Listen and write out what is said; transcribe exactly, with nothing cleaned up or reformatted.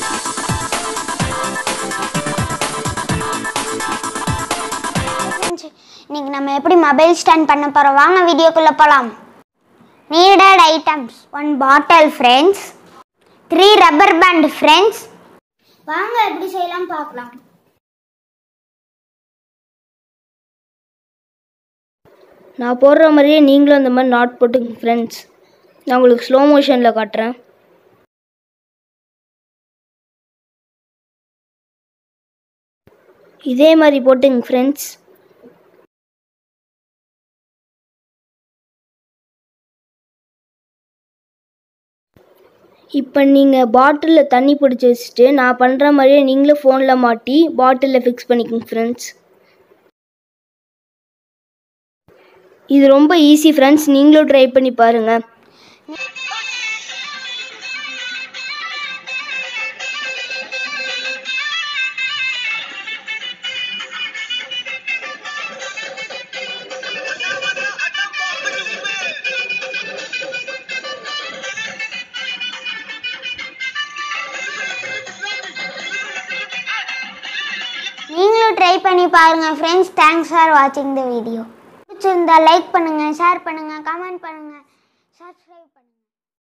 இன்னைக்கு நம்ம எப்படி மொபைல் ஸ்டாண்ட் பண்ண போறோம் வாங்க வீடியோக்குள்ள போலாம். Needed items one bottle friends, three rubber band friends. வாங்க எப்படி செய்யலாம் பார்க்கலாம். நான் போடுற மாதிரியே நீங்களும் அந்த மாதிரி நாட் போட்டுங்க ஃப்ரெண்ட்ஸ். நான் உங்களுக்கு ஸ்லோ மோஷனில் காட்டுறேன். இதே மாதிரி போட்டுங்க ஃப்ரெண்ட்ஸ். இப்போ நீங்கள் பாட்டிலில் தண்ணி பிடிச்சி வச்சுட்டு நான் பண்ணுற மாதிரியே நீங்களும் ஃபோனில் மாட்டி பாட்டிலில் ஃபிக்ஸ் பண்ணிக்கோங்க ஃப்ரெண்ட்ஸ். இது ரொம்ப ஈஸி ஃப்ரெண்ட்ஸ், நீங்களும் ட்ரை பண்ணி பாருங்கள். நீங்களும் ட்ரை பண்ணி பாருங்க ஃப்ரெண்ட்ஸ். தேங்க்ஸ் ஃபார் வாட்சிங் த வீடியோ. பிடிச்சிருந்தா லைக் பண்ணுங்க, ஷேர் பண்ணுங்க, கமெண்ட் பண்ணுங்க.